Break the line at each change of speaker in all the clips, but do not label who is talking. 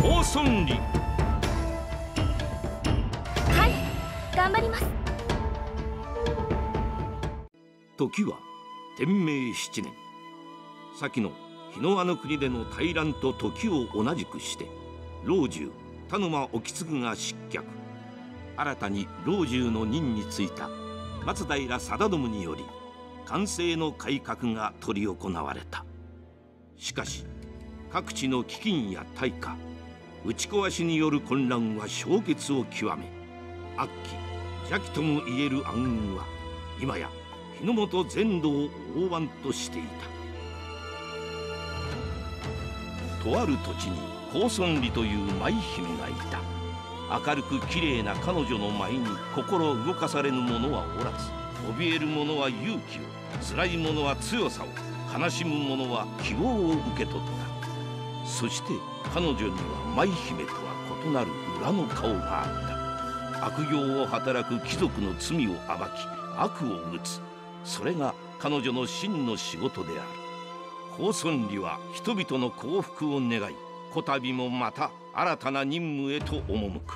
高村里。
はい、頑張ります。
時は天明7年、先の日の輪の国での大乱と時を同じくして老中田沼意次が失脚。新たに老中の任に就いた松平定信により寛政の改革が執り行われた。しかし各地の飢饉や大火、打ち壊しによる混乱は氷結を極め、悪鬼邪気ともいえる暗雲は今や日の本全土を覆わんとしていた。とある土地に高村里という舞姫がいた。明るくきれいな彼女の舞に心動かされぬ者はおらず、怯える者は勇気を、辛い者は強さを、悲しむ者は希望を受け取った。そして彼女には舞姫とは異なる裏の顔があった。悪行を働く貴族の罪を暴き悪を打つ、それが彼女の真の仕事である。高村里は人々の幸福を願い、こたびもまた新たな任務へと赴く。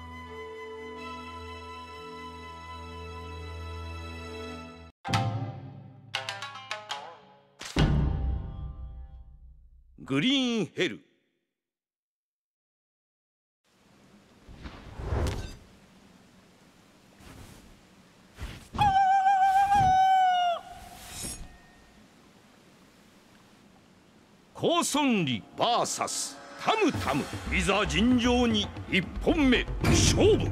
グリーンヘル。高村里 VS タムタム、いざ尋常に一本目勝負。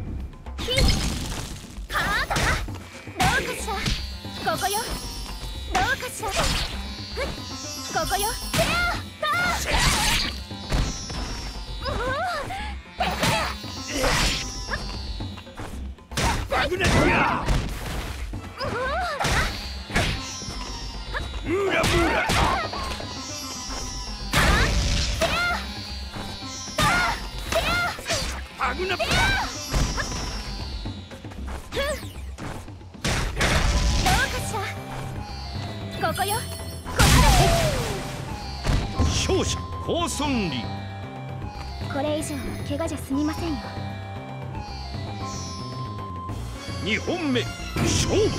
カードだ。どうかしら。ここよ。どうかしら。ここよ。
バグネットや。ムーラムーラ。バグネット。
ここよ。
勝者高村里。
これ以上は怪我じゃ済みませんよ。
2本目勝負。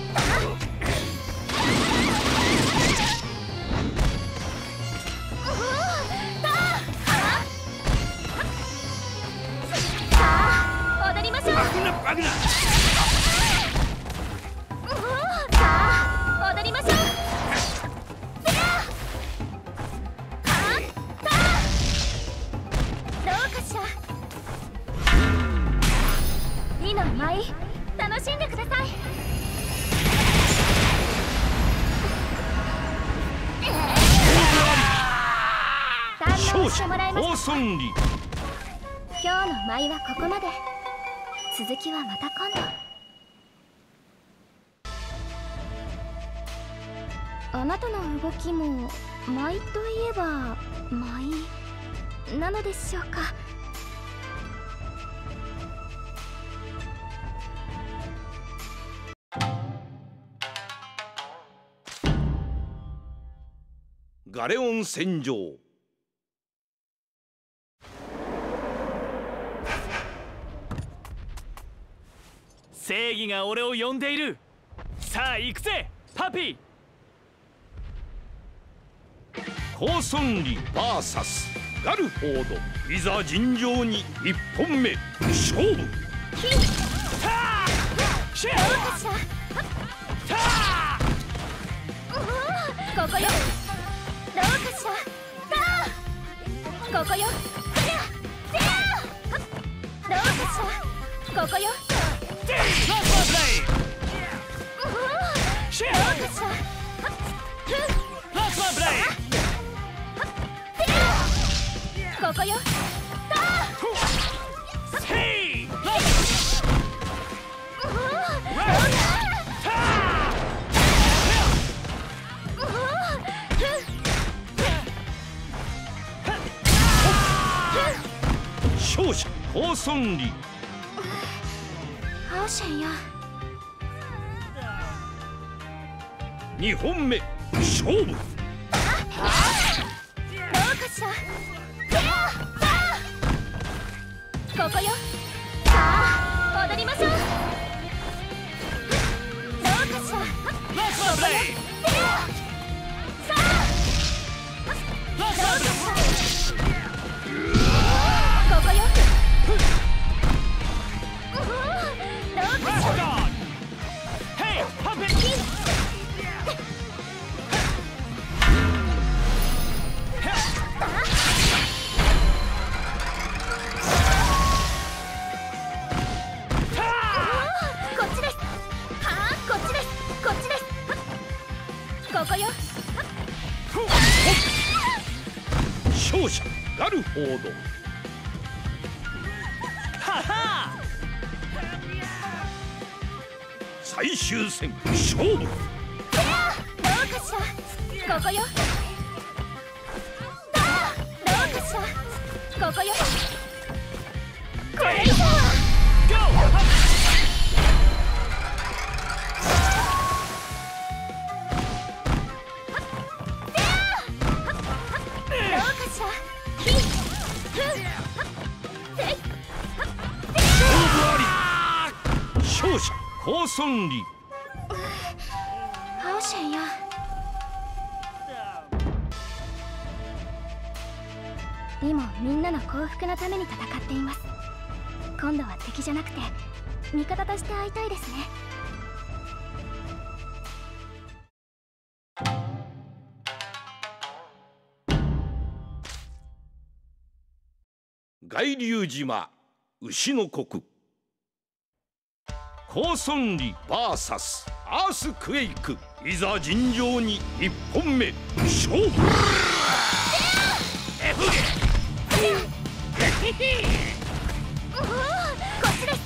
踊りましょう。
バグナバグナ。
踊りましょう。どうかしら。いいの舞、楽しんでください。堪能してもらいました。
高村里。
今日の舞はここまで。続きはまた今度。あなたの動きも舞といえば舞なのでしょうか。
ガレオン戦場。
正義が俺を呼んでいる。さあ行くぜパピ
ー。高村里 VS ガルフォード、いざ尋常に一本目勝負。
ここよ。どうかしら。ここよ。どうかしら。ここよ。ここよ。
勝者高村里。
アーシェンや。
2本目勝負。
どうかしら。 ここよ。さあ踊りましょう。どうかしら。ここよ。さあどうかしら。ここよ。どうかしら。
Hey, pump it!
ここよ。
勝者ガルフォード。
はは
最終戦勝負。
どうかしら。ここよ。どうかしら。ここよ。これ以上は。
勝者コウソンリ。
ハオシェンや。今みんなの幸福のために戦っています。今度は敵じゃなくて味方として会いたいですね。
巌流島牛の国。コウソンリ VS アースクエイク。いざ尋常に1本目勝負。
こっちです。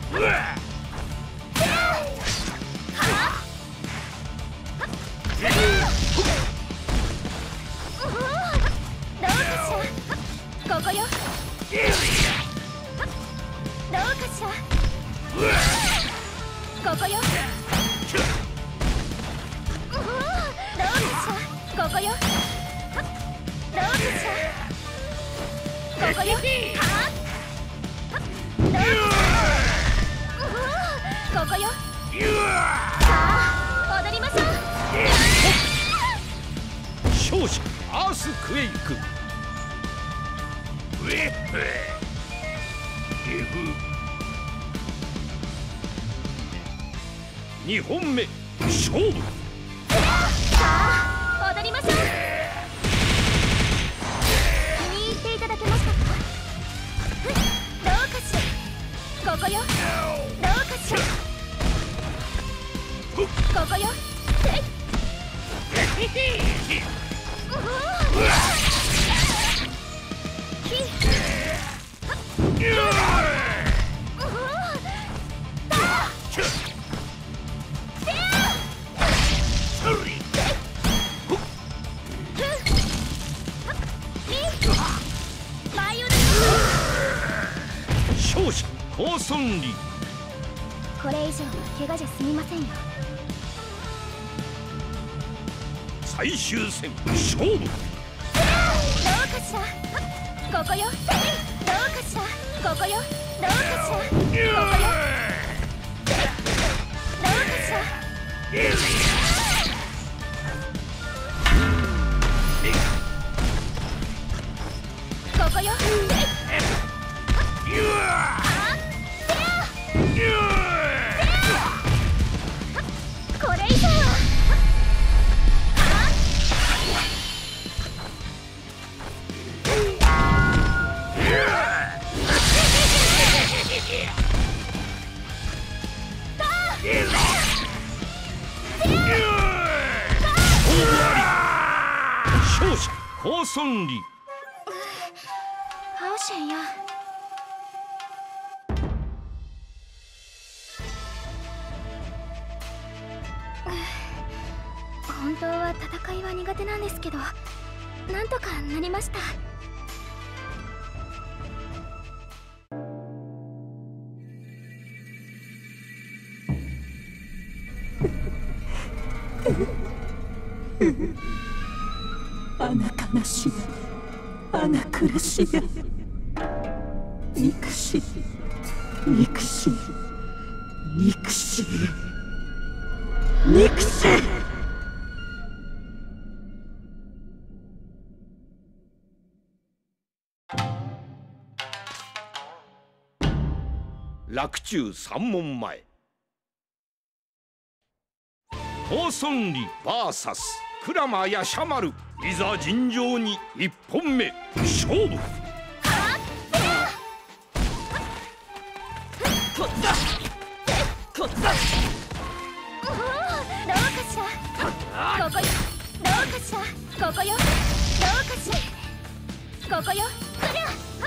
どうかしら。ここよ。どうかしら。ここよ。どうかしら。ここよ。どうかしら。ここよ。ここよ。さあ踊りましょう。
勝者アースクエイク。2本目勝負。
さあ踊りましょう。気に入っていただけましたか。どうかしら。ここよ。どうかしら。ここよ。
勝者コウソンリ。
これ以上怪我じゃ済みませんよ。
最終戦勝負。
どうかしら。ここよ。どうかしら。ここよ。どうかしら。ここよ。どうかしら。ここよ。これ以上は。
勝者コウソンリ。
ハオシェンや。本当は戦いは苦手なんですけど、なんとかなりました。
あな悲しや、あな苦しや。 憎し憎し憎し憎し。
洛中三門前、高尊里 VS 鞍馬やしゃ丸、いざ尋常に一本目勝負。
こっちだこっちだ。どうかしらここよ。どうかしらここよ。どうかしらここよ。こりゃ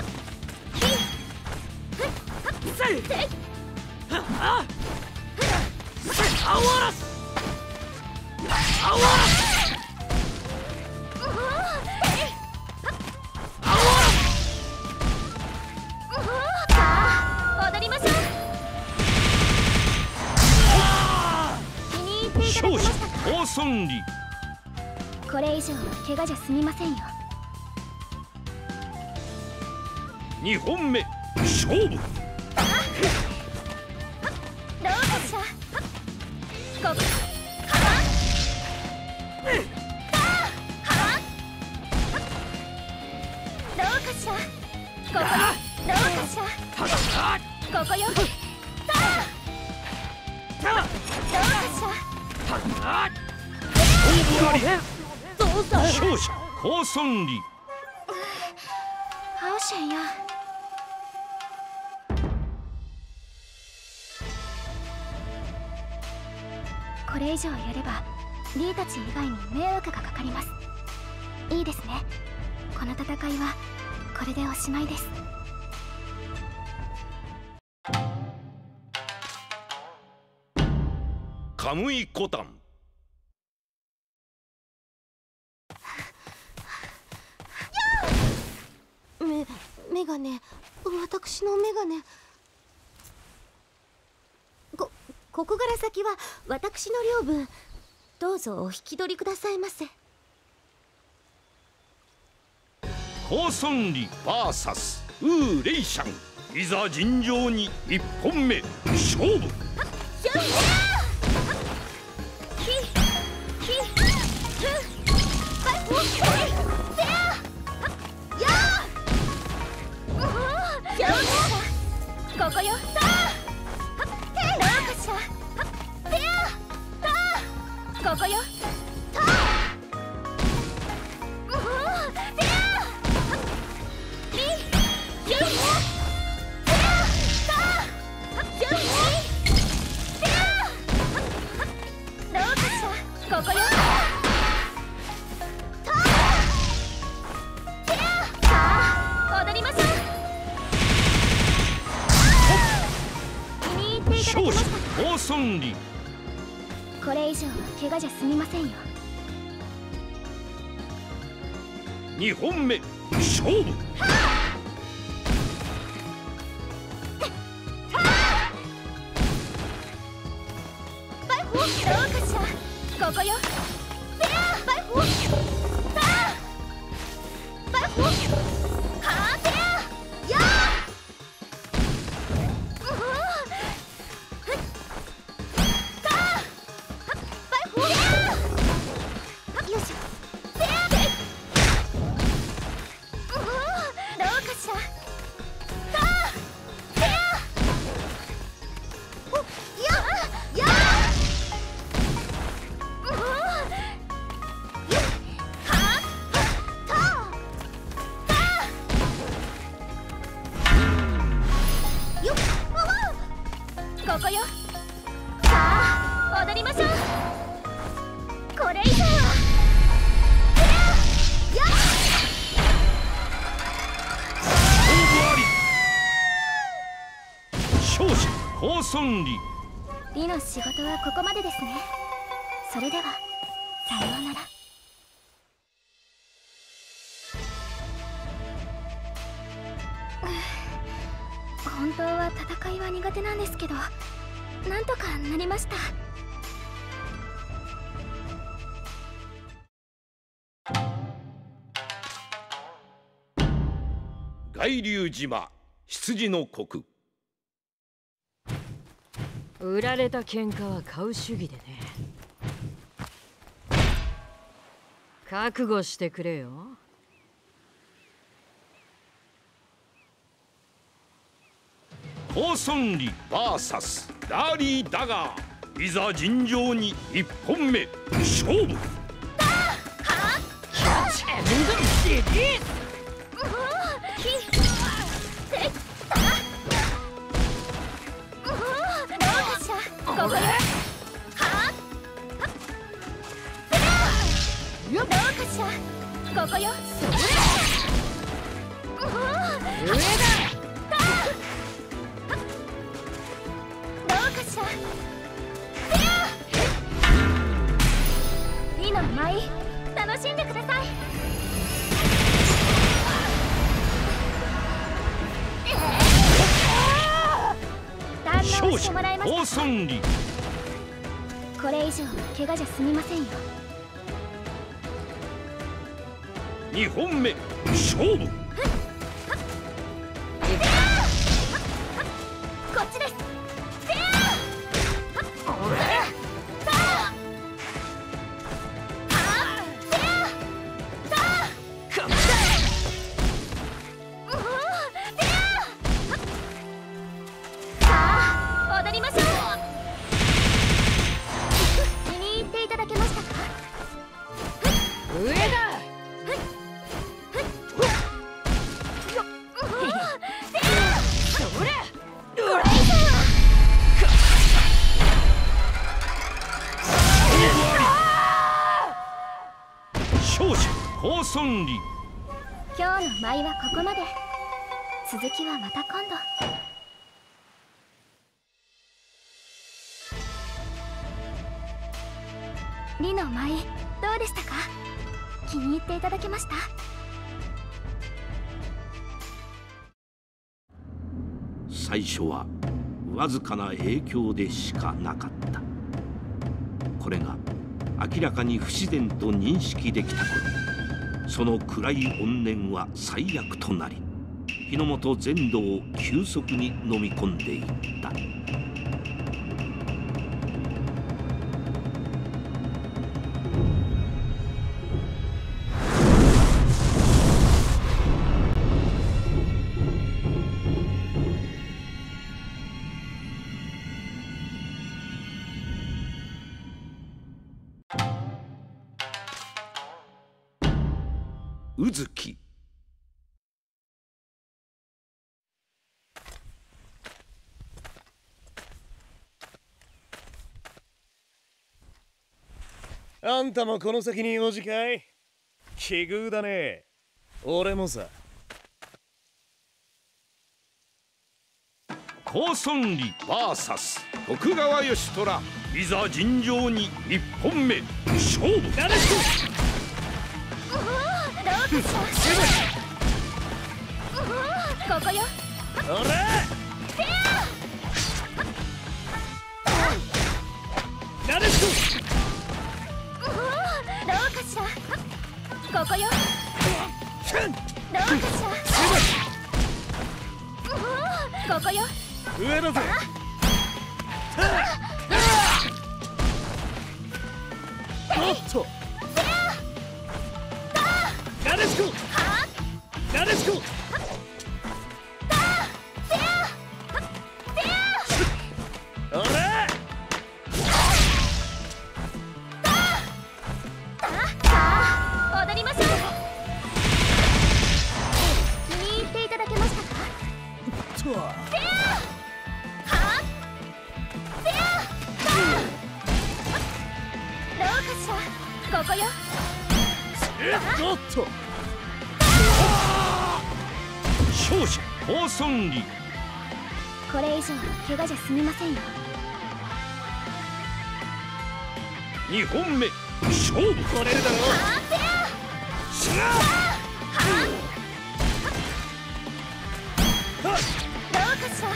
踊りましょう。気に入っていただけましたか。
高尊里、
これ以上は怪我じゃ済みませんよ。
二本目勝負。
どうかしらここ。どうかしらここよ。どうかしらここよ。どうかしら
勝者高尊里。
ハオシェンや。これ以上やればリーたち以外に迷惑がかかります。いいですね。この戦いはこれでおしまいです。
カムイコタン、
メガネ、私のメガネ。ここから先は私の領分。どうぞお引き取りくださいませ。
高尊里 VS ウーレイシャン、いざ尋常に一本目勝負。
ここよ。ここよ。ここよ。踊りましょう。気に入っていただけましたか。
高尊里、
これ以上は怪我じゃ済みませんよ。
二本目勝負。
どうかしらここよ。ここよ。さあ踊りましょう。これ以上は
勝者高尊里。
リの仕事はここまでですね。それではさようなら。本当は戦いは苦手なんですけど、なんとかなりました。
巌流島羊の国。
売られた喧嘩は買う主義でね。覚悟してくれよ。
コーソンリ VS ダーリー・ダガー。いざ尋常に1本目勝負。
ここよ。上だ。どうかしら。いいの舞、楽しんでください。堪能してもらいました。
コーソンリ。
これ以上怪我じゃ済みませんよ。
2本目勝負。
こっちです。さあ踊りましょう。気に入っていただけましたか。
上だ。
コーソンリ。
今日の舞はここまで。続きはまた今度。リの舞、どうでしたか。気に入っていただけました。
最初はわずかな影響でしかなかった。これが明らかに不自然と認識できた頃、その暗い怨念は最悪となり、日の本全土を急速に飲み込んでいった。宇月。
あんたもこの先に用事かい。奇遇だね。俺もさ。
コーソンリ VS 徳川義虎。いざ尋常に1本目勝負。
なるほ
ここよ。
ど。おら。なるほ
どうかしら。ここよ。どうかしら。ここよ。
ど。上だぜ。おっと。なでしこ。なでしこ。おら。
踊りましょう。気に入っていただけましたか。
とは。
どうかしら。ここよ。
おっと。
勝者コーソンリ。
これ以上怪我じゃ済みませんよ。
2本目勝負。
取れるだろう。
しが
どうかしら。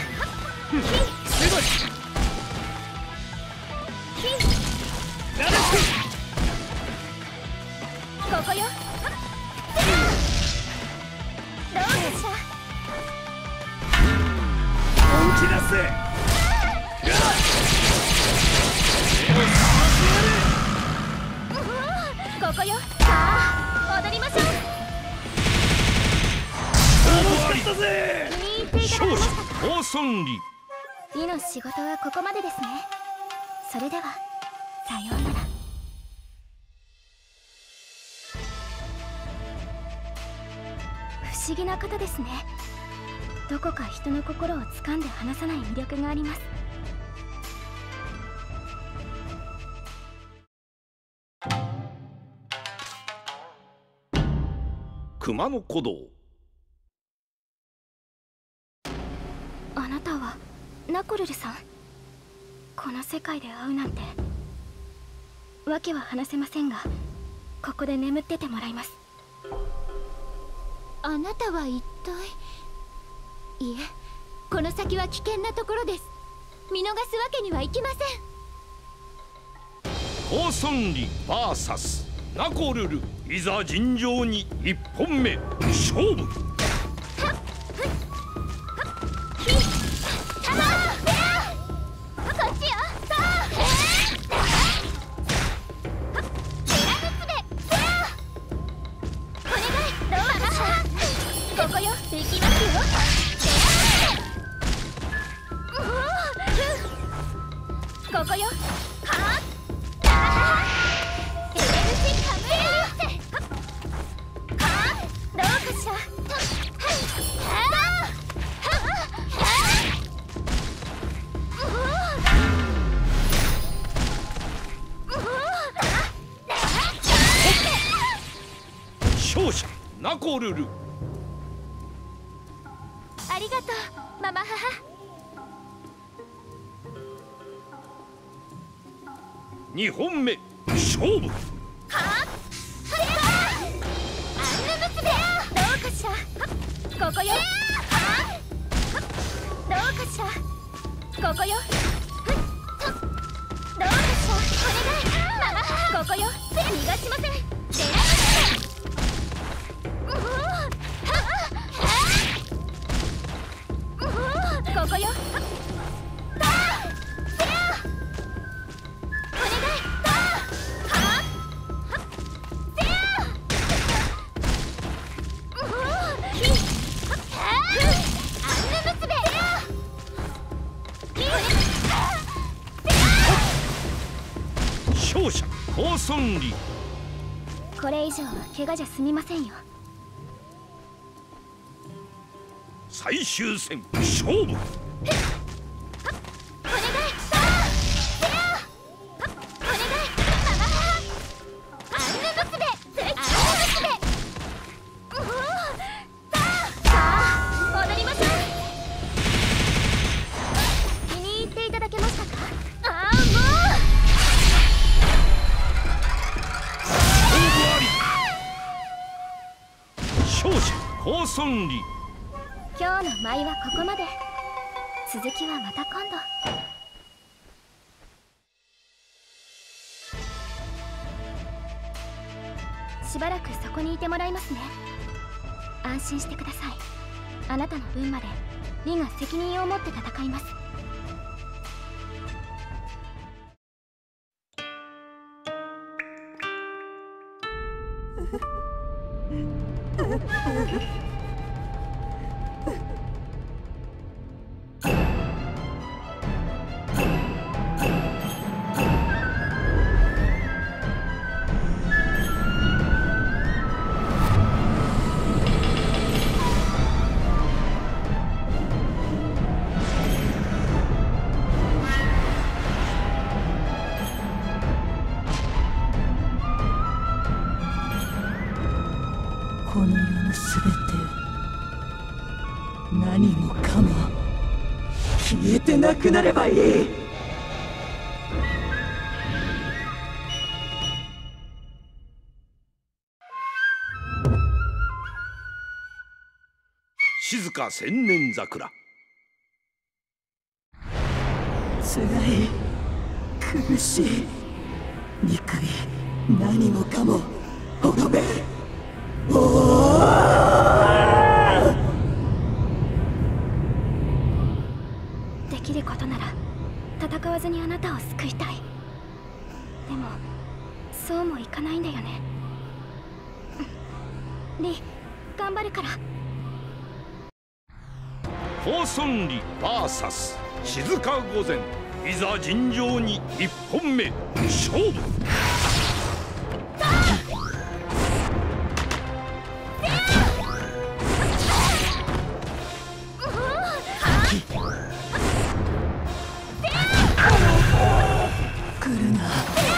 ここよ。どうかしら。 ここよ。さあ踊りましょう。気に入っていただけましたか。
高村里。
美の仕事はここまでですね。それではさようなら。不思議な方ですね。どこか人の心を掴んで離さない魅力があります。
熊野古道。
あなたはナコルルさん。この世界で会うなんて。訳は話せませんが、ここで眠っててもらいます。
あなたは一体。いえ、この先は危険なところです。見逃すわけにはいきません。
高村里 VS ナコルル。いざ尋常に1本目勝負。
ここよ。どうかしら。
勝者ナコルル。
ありがとうママ母。
2本目勝負。
どうかしら。ここよ。どうかしら。ここよ。どうかしら。お願いママ母。ここよ。逃がしません。ここよ。
勝者高村里。
これ以上は怪我じゃ済みませんよ。
最終戦勝負。高村里。
今日の舞はここまで。続きはまた今度。しばらくそこにいてもらいますね。安心してください。あなたの分までリが責任を持って戦います。
この世のすべて何もかも消えてなくなればいい。
静か千年桜。
辛い、苦しい、憎い、何もかも滅べ。
リ頑張るから。
高尊理 VS 静か御前、いざ尋常に1本目勝負。
来るな。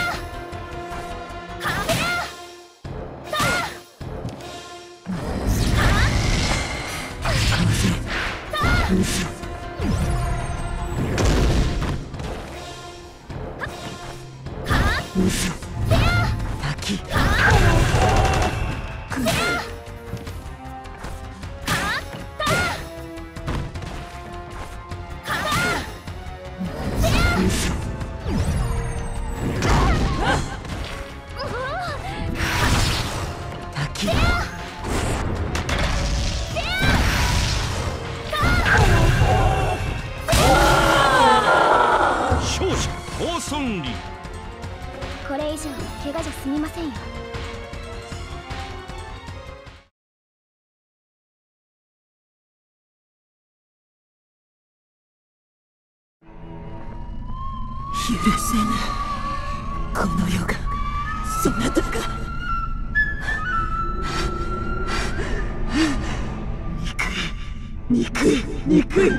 勝者高尊理。
これ以上怪我じゃ済みませんよ。
許せぬ。この世がそなたが憎い。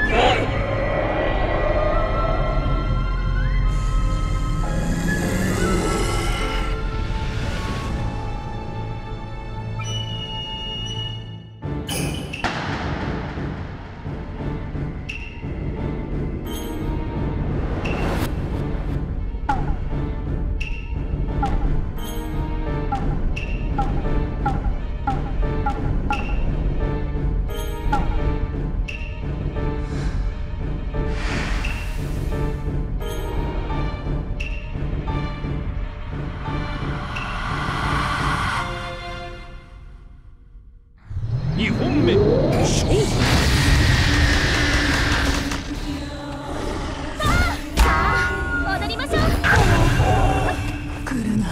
2本目勝負。
踊りましょう。
来るな。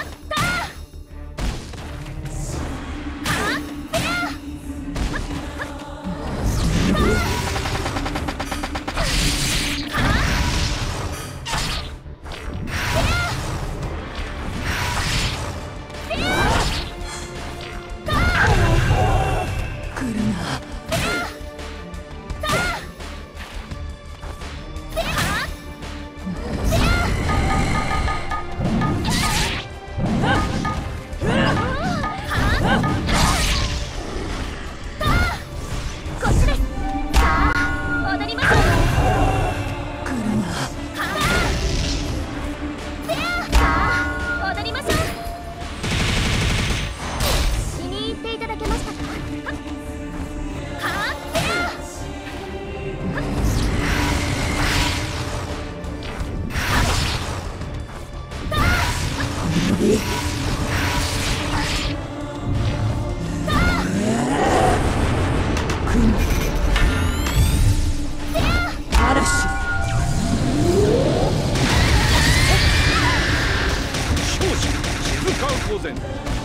当然。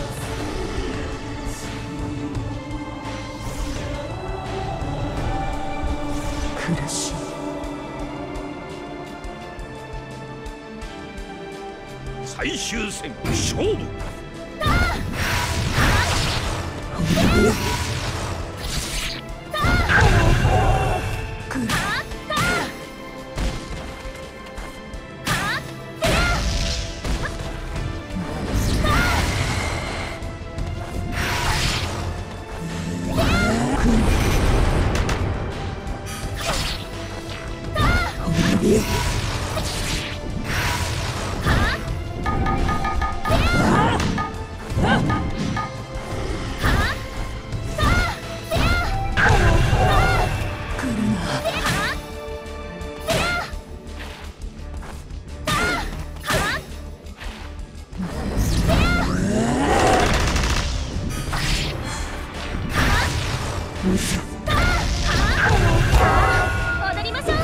苦しい。
最終戦勝負。
踊りましょう。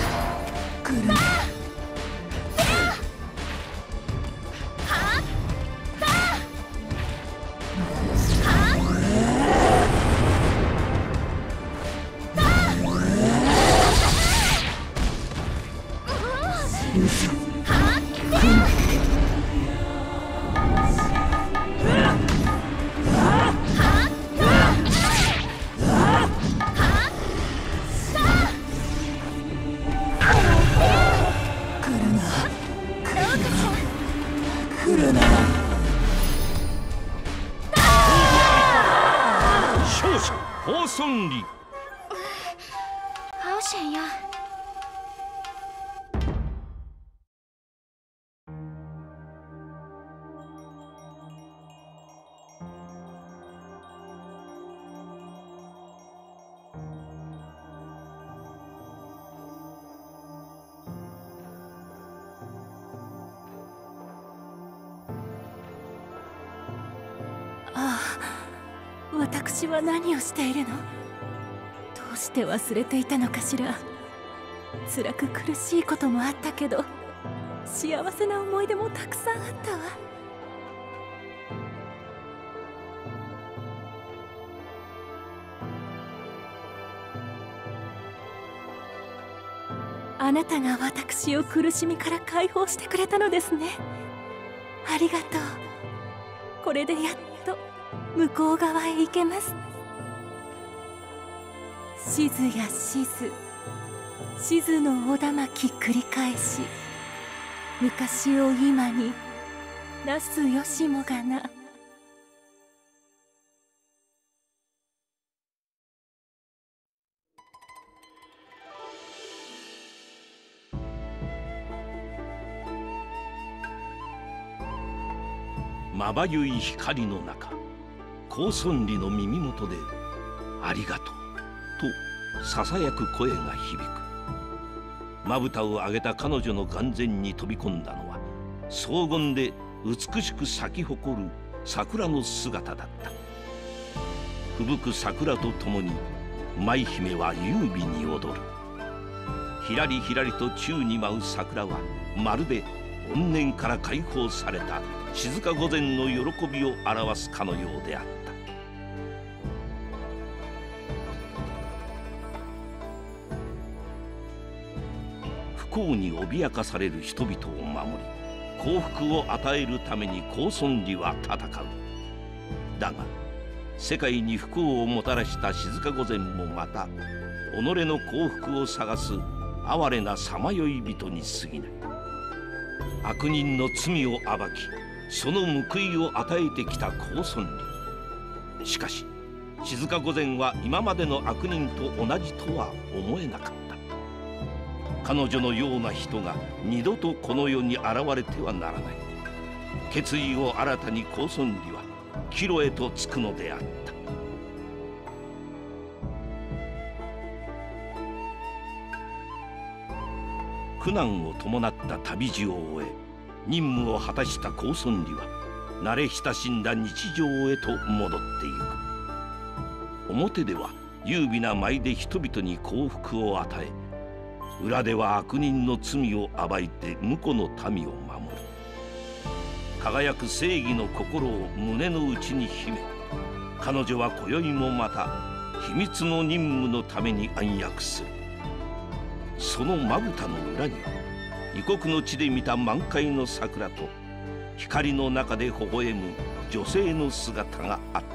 同志高孫離。
好险呀！
私は何をしているの？どうして忘れていたのかしら。辛く苦しいこともあったけど、幸せな思い出もたくさんあったわ。あなたが私を苦しみから解放してくれたのですね。ありがとう。これでやっと向こう側へ行けます。しずやしず、しずのおだまき繰り返し、昔を今になすよしもがな。
まばゆい光の中、高孫離の耳元で「ありがとう」とささやく声が響く。まぶたを上げた彼女の眼前に飛び込んだのは、荘厳で美しく咲き誇る桜の姿だった。吹雪く桜とともに舞姫は優美に踊る。ひらりひらりと宙に舞う桜は、まるで怨念から解放された静御前の喜びを表すかのようであった。不幸に脅かされる人々を守り、幸福を与えるために高孫離は戦う。だが世界に不幸をもたらした静御前もまた、己の幸福を探す哀れなさまよい人に過ぎない。悪人の罪を暴き、その報いを与えてきた高孫離。しかし静御前は今までの悪人と同じとは思えなかった。彼女のような人が二度とこの世に現れてはならない。決意を新たに高孫離は帰路へと着くのであった。苦難を伴った旅路を終え、任務を果たした高孫離は慣れ親しんだ日常へと戻ってゆく。表では優美な舞で人々に幸福を与え、裏では悪人の罪を暴いて婿の民を守る。輝く正義の心を胸の内に秘め、彼女は今宵もまた秘密の任務のために暗躍する。そのまぶたの裏には、異国の地で見た満開の桜と光の中で微笑む女性の姿があった。